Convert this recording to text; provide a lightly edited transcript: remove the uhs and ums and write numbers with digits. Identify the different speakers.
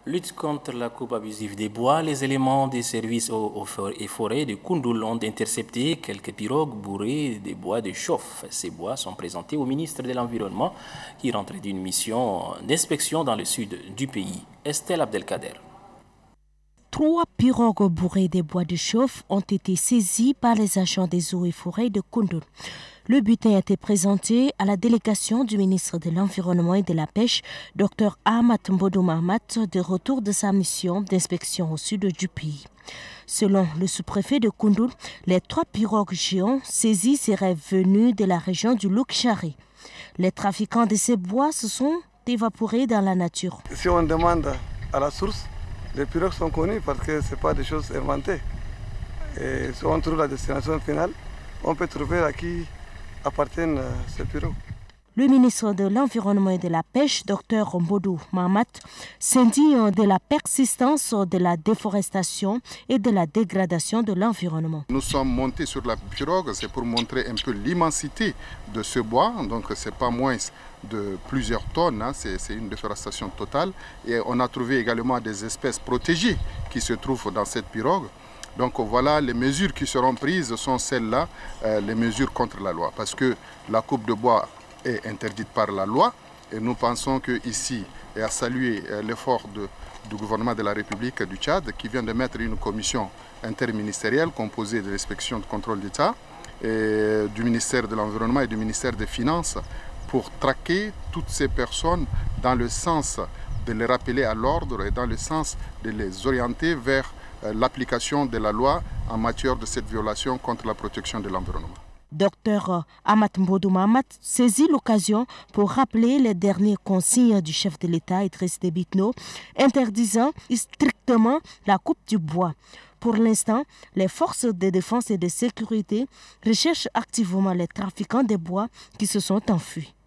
Speaker 1: Lutte contre la coupe abusive des bois, les éléments des services eaux et forêts de Koundoul ont intercepté quelques pirogues bourrées de bois de chauffe. Ces bois sont présentés au ministre de l'Environnement qui rentrait d'une mission d'inspection dans le sud du pays. Estelle Abdelkader.
Speaker 2: 3 pirogues bourrées de bois de chauffe ont été saisies par les agents des eaux et forêts de Koundoul. Le butin a été présenté à la délégation du ministre de l'Environnement et de la Pêche, Dr Ahmad Mbodou Mahamat, de retour de sa mission d'inspection au sud du pays. Selon le sous-préfet de Koundoul, les 3 pirogues géants saisies seraient venues de la région du Loukchari. Les trafiquants de ces bois se sont évaporés dans la nature.
Speaker 3: Si on demande à la source, les pirogues sont connues parce que ce n'est pas des choses inventées. Et si on trouve la destination finale, on peut trouver à qui appartiennent ces pirogues.
Speaker 2: Le ministre de l'Environnement et de la Pêche, Dr Mbodou Mahamat, s'indigne de la persistance de la déforestation et de la dégradation de l'environnement.
Speaker 4: Nous sommes montés sur la pirogue, c'est pour montrer un peu l'immensité de ce bois, donc ce n'est pas moins de plusieurs tonnes, hein. C'est une déforestation totale. Et on a trouvé également des espèces protégées qui se trouvent dans cette pirogue. Donc voilà, les mesures qui seront prises sont celles-là, les mesures contre la loi. Parce que la coupe de bois est interdite par la loi et nous pensons qu'ici, et à saluer l'effort du gouvernement de la République du Tchad qui vient de mettre une commission interministérielle composée de l'inspection de contrôle d'État, du ministère de l'Environnement et du ministère des Finances pour traquer toutes ces personnes dans le sens de les rappeler à l'ordre et dans le sens de les orienter vers l'application de la loi en matière de cette violation contre la protection de l'environnement.
Speaker 2: Dr Ahmad Mbodou Mahamat saisit l'occasion pour rappeler les dernières consignes du chef de l'État, Idriss Déby Itno, interdisant strictement la coupe du bois. Pour l'instant, les forces de défense et de sécurité recherchent activement les trafiquants des bois qui se sont enfuis.